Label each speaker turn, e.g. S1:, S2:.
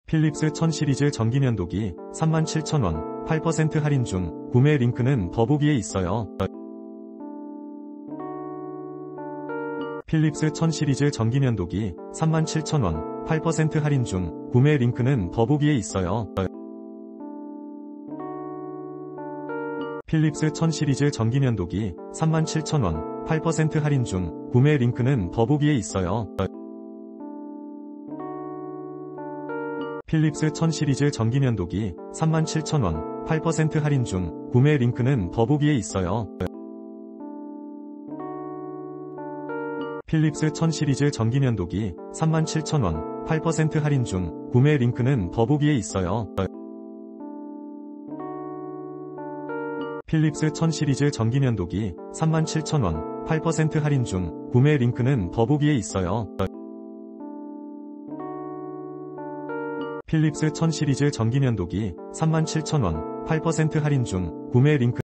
S1: 필립스 1000 시리즈 전기면도기 37,000원 8% 할인 중. 구매 링크는 더보기에 있어요. 필립스 1000 시리즈 전기면도기 37,000원 8% 할인 중. 구매 링크는 더보기에 있어요. 필립스 1000 시리즈 전기면도기 37,000원 8% 할인 중. 구매 링크는 더보기에 있어요. 필립스 1000 시리즈 전기면도기 37,000원 8% 할인 중. 구매 링크는 더보기에 있어요. 필립스 1000 시리즈 전기면도기 37,000원 8% 할인 중. 구매 링크는 더보기에 있어요. 필립스 1000 시리즈 전기면도기 37,000원 8% 할인 중. 구매 링크는 더보기에 있어요. 필립스 1000 시리즈 전기면도기 37,000원 8% 할인 중. 구매 링크